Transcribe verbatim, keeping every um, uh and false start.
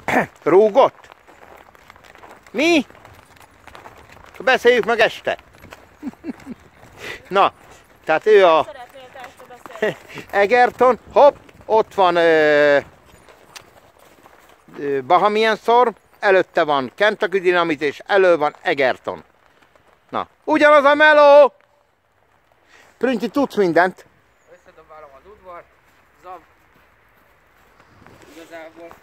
Rúgott? Mi? Beszéljük meg este. Na, tehát ő a Egerton, hopp, ott van ö, ö, Bahamian Storm, előtte van Kentucky Dynamite, és elő van Egerton. Na, ugyanaz a meló! Prünti, tudsz mindent? Összedobálom az udvart, zav. Igazából